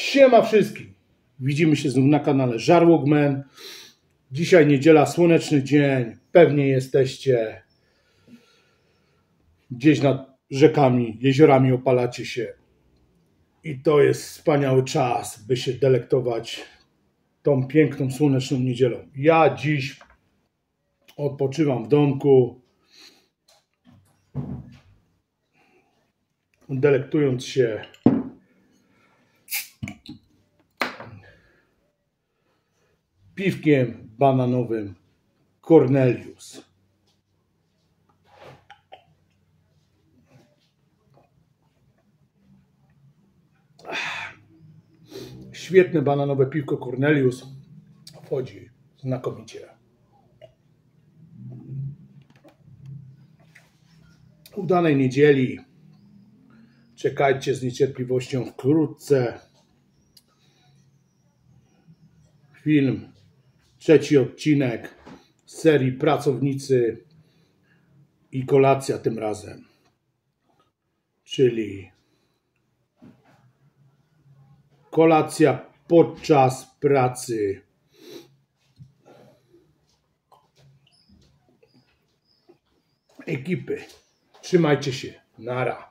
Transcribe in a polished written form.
Siema wszystkim. Widzimy się znów na kanale Żarłok.man. Dzisiaj niedziela, słoneczny dzień. Pewnie jesteście gdzieś nad rzekami, jeziorami, opalacie się. I to jest wspaniały czas, by się delektować tą piękną, słoneczną niedzielą. Ja dziś odpoczywam w domku, delektując się piwkiem bananowym Cornelius. Świetne bananowe piwko Cornelius wchodzi znakomicie. Udanej niedzieli. Czekajcie z niecierpliwością wkrótce. Film, trzeci odcinek serii Pracownicy i kolacja tym razem. Czyli kolacja podczas pracy. Ekipy. Trzymajcie się. Nara.